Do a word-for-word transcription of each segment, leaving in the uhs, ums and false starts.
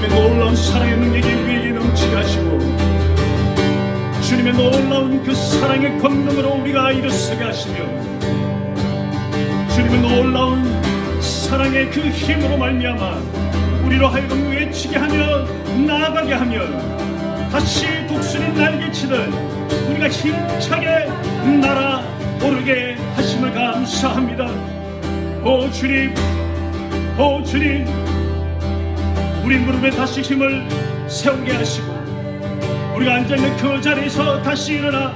주님의 놀라운 사랑의 능력이 우리에게 넘치게 하시고 주님의 놀라운 그 사랑의 권능으로 우리가 일어서게 하시며 주님의 놀라운 사랑의 그 힘으로 말미암아 우리로 하여금 외치게 하며 나아가게 하며 다시 독수리 날개치듯 우리가 힘차게 날아오르게 하심을 감사합니다. 오 주님, 오 주님, 우리 무릎에 다시 힘을 세우게 하시고 우리가 앉아있는 그 자리에서 다시 일어나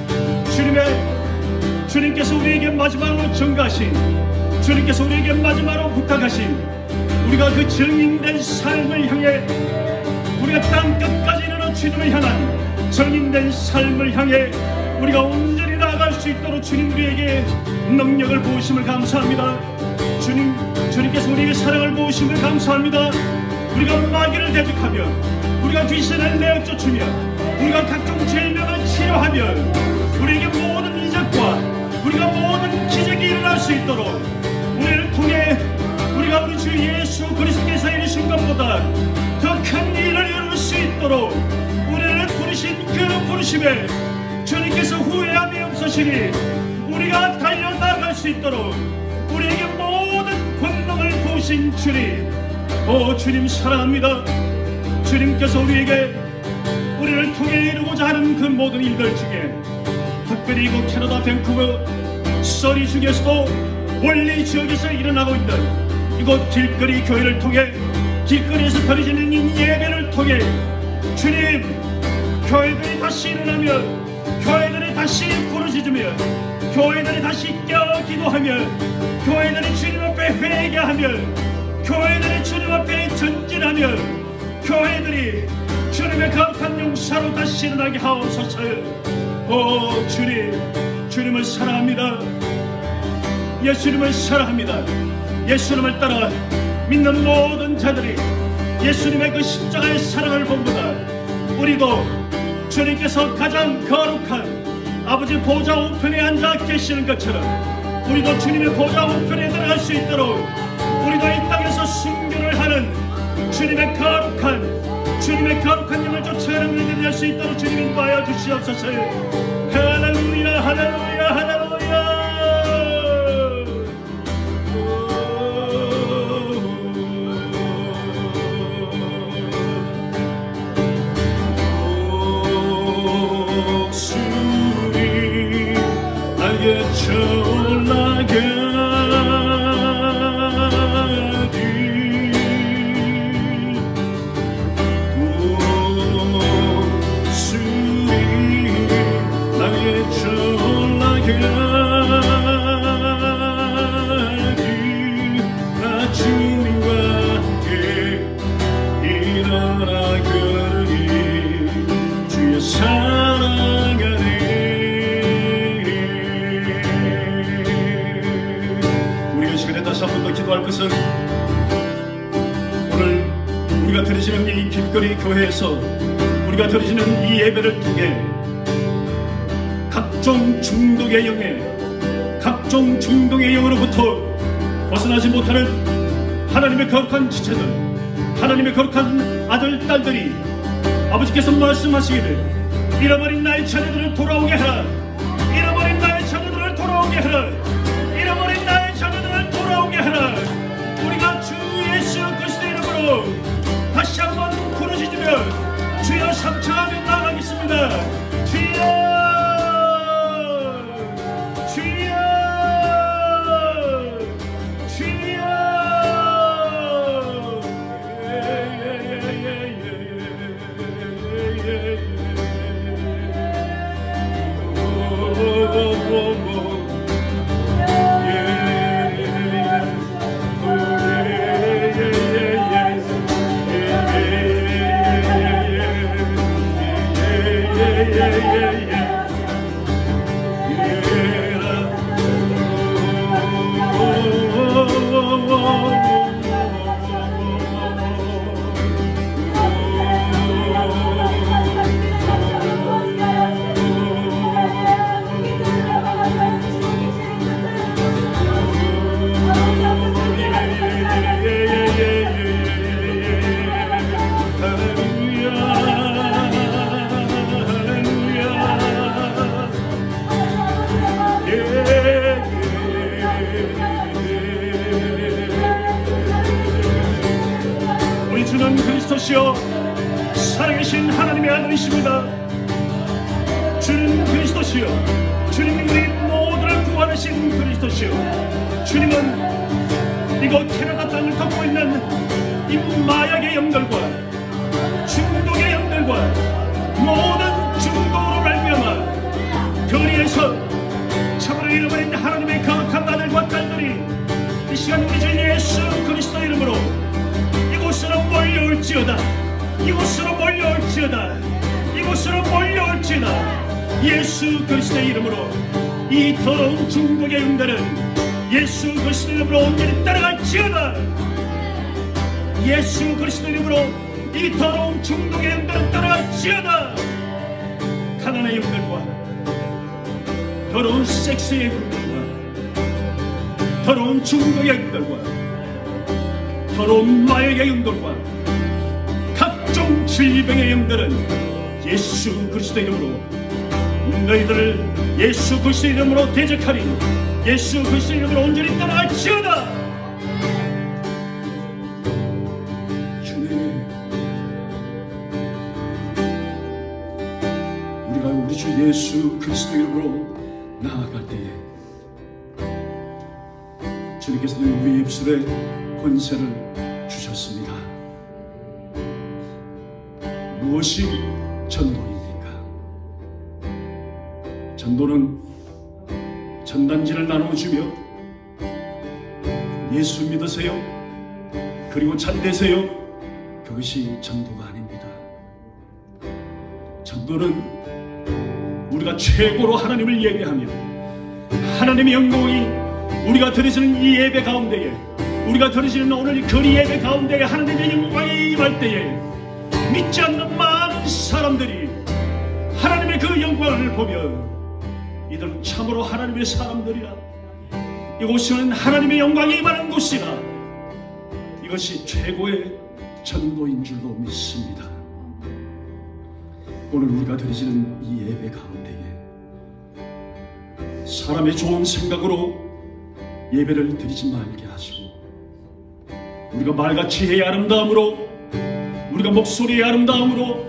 주님의 주님께서 우리에게 마지막으로 증가하신 주님께서 우리에게 마지막으로 부탁하신 우리가 그 증인된 삶을 향해 우리가 땅끝까지 이르러 주님을 향한 증인된 삶을 향해 우리가 온전히 나아갈 수 있도록 주님 우리에게 능력을 부으심을 감사합니다. 주님, 주님께서 우리에게 사랑을 부으심을 감사합니다. 우리가 마귀를 대적하며 우리가 귀신을 내어쫓으며 우리가 각종 질병을 치료하며 우리에게 모든 이적과 우리가 모든 기적이 일어날 수 있도록 우리를 통해 우리가 우리 주 예수 그리스도께서 이루신 것보다 더 큰 일을 이룰 수 있도록 우리를 부르신 그 부르심에 주님께서 후회함이 없으시니 우리가 달려나갈 수 있도록 우리에게 모든 권능을 부으신 주님, 오 주님 사랑합니다. 주님께서 우리에게 우리를 통해 이루고자 하는 그 모든 일들 중에 특별히 이곳 캐나다 밴쿠버 서리 중에서도 원리 지역에서 일어나고 있는 이곳 길거리 교회를 통해 길거리에서 드려지는 이 예배를 통해 주님, 교회들이 다시 일어나며 교회들이 다시 부르짖으며 교회들이 다시 깨어 기도하며 교회들이 주님 앞에 회개하며 교회들이 주님 앞에 전진하며 교회들이 주님의 거룩한 용사로 다시 일어나게 하옵소서. 오 주님, 주님을 사랑합니다. 예수님을 사랑합니다. 예수님을 따라 믿는 모든 자들이 예수님의 그 십자가의 사랑을 본보다 우리도 주님께서 가장 거룩한 아버지 보좌 우편에 앉아 계시는 것처럼 우리도 주님의 보좌 우편에 들어갈 수 있도록 우리도 이 땅에서 순교를 하는 주님의 거룩한 주님의 거룩한 영을 쫓아가는 우리들이 될 수 있도록 주님 인도하여 주시옵소서. 할렐루야, 할렐루야, 할렐루야. 오늘 우리가 드리시는 이 길거리 교회에서 우리가 드리시는 이 예배를 통해 각종 중독의 영에 각종 중독의 영으로부터 벗어나지 못하는 하나님의 거룩한 지체들, 하나님의 거룩한 아들, 딸들이 아버지께서 말씀하시기를 잃어버린 나의 자녀들을 돌아오게 하라, 잃어버린 나의 자녀들을 돌아오게 하라, 잃어버린 나의 자녀들을 돌아오게 하라. 우리가 주 예수 그리스도의 이름으로 다시 한번 부르짖으며 주여 삼창하며 나아가겠습니다. 주여, 주여, 주여. 주십시오. 살아계신 하나님의 아들이십니다. 주는 그리스도시요, 주님이 우리 모두를 구원하신 그리스도시요, 주님은 이곳 캐나다 땅을 덮고 있는 이 마약의 영들과 중독의 영들과 모든 중독으로 말미암아 거리에서 참으로 잃어버린 하나님의 거룩한 아들과 딸들이 이 시간 우리 주 예수 그리스도 이름으로 이곳으로 몰려올지어다, 이곳으로 몰려올지어다, 이곳으로 몰려올지어다. 예수 그리스도의 이름으로 이 더러운 중독의 영들은 예수 그리스도 이름으로 온전히 따라갈지어다. 예수 그리스도 이름으로 이 더러운 중독의 영들은 따라갈지어다. 가난의 영들과 더러운 섹스의 영들과 더러운 중독의 영들과 더러운 마약의 영들과 각종 질병의 영들은 예수 그리스도 이름으로 너희들을 예수 그리스도 이름으로 대적하리. 예수 그리스도 이름으로 온전히 따라갈지어다. 주님, 우리가 우리 주 예수 그리스도 이름으로 나아갈 때에 주님께서는 우리 입술에 권세를 주셨습니다. 무엇이 전도입니까? 전도는 전단지를 나눠주며 예수 믿으세요, 그리고 잘 되세요, 그것이 전도가 아닙니다. 전도는 우리가 최고로 하나님을 예배하며 하나님의 영광이 우리가 드리시는 이 예배 가운데에, 우리가 드리시는 오늘 이 거리 예배 가운데에 하나님의 영광이 임할 때에 믿지 않는 많은 사람들이 하나님의 그 영광을 보며 이들은 참으로 하나님의 사람들이라, 이곳은 하나님의 영광이 임하는 곳이라, 이것이 최고의 전도인 줄로 믿습니다. 오늘 우리가 드리시는 이 예배 가운데에 사람의 좋은 생각으로 예배를 드리지 말게 하시고, 우리가 말같이 해야 아름다움으로, 우리가 목소리의 아름다움으로,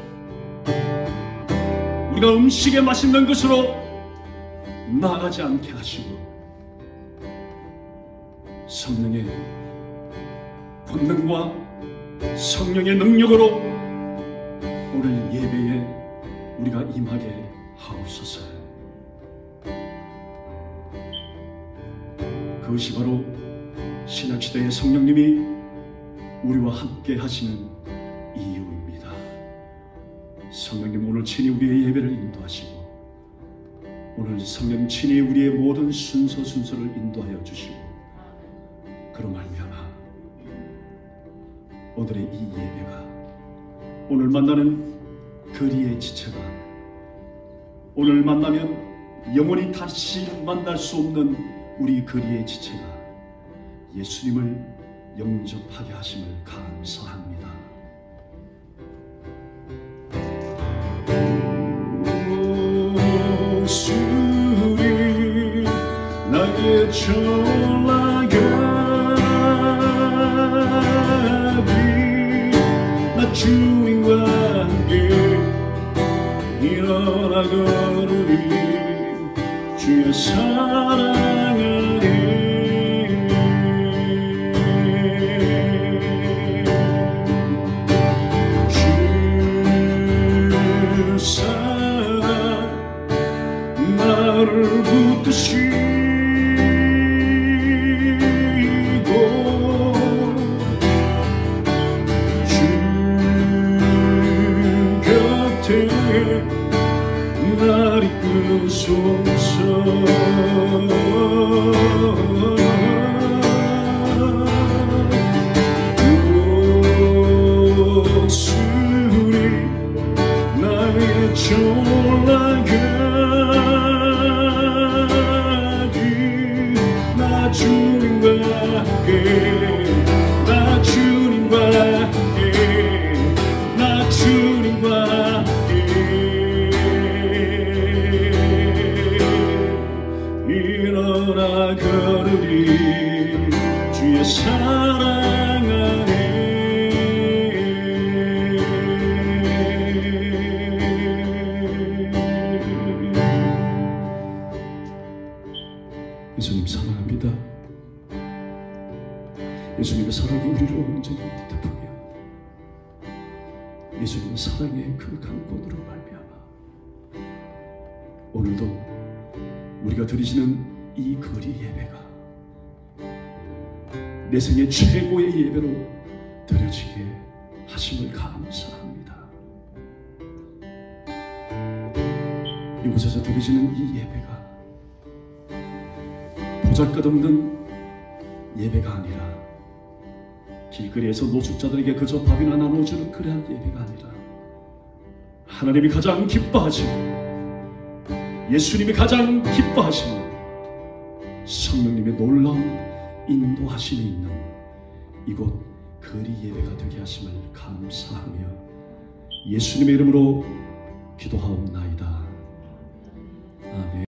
우리가 음식의 맛있는 것으로 나아가지 않게 하시고, 성령의 권능과 성령의 능력으로 오늘 예배에 우리가 임하게 하옵소서. 그것이 바로 신약시대의 성령님이 우리와 함께 하시는 이유입니다. 성령님 오늘 친히 우리의 예배를 인도하시고, 오늘 성령 친히 우리의 모든 순서 순서를 인도하여 주시고, 그로 말미암아 오늘의 이 예배가, 오늘 만나는 거리의 지체가, 오늘 만나면 영원히 다시 만날 수 없는 우리 거리의 지체가 예수님을 영접하게 하심을 감사합니다. 목소리 나의 전라갑이 나 주님과 함께 일어나 걸으리. 주의 사랑을 주 사랑 나를 붙드시고 주 곁에 날 이끄소서. 목소리 나의 전라가기 나 주님과 함께 나 주님과 함께 나 주님과 일어나 걸으리. 주의 사랑 안에 사랑이 우리를 온전히 덮으며 예수님의 사랑의 그 강권으로 말미암아 오늘도 우리가 드리시는 이 거리 예배가 내 생애 최고의 예배로 드려지게 하심을 감사합니다. 이곳에서 드려지는 이 예배가 보잘것없는 예배가 아니라 길거리에서 노숙자들에게 그저 밥이나 나눠주는 그러한 예배가 아니라 하나님이 가장 기뻐하시는, 예수님이 가장 기뻐하시는 성령님의 놀라운 인도하심이 있는 이곳 거리 예배가 되게 하심을 감사하며 예수님의 이름으로 기도하옵나이다. 아멘.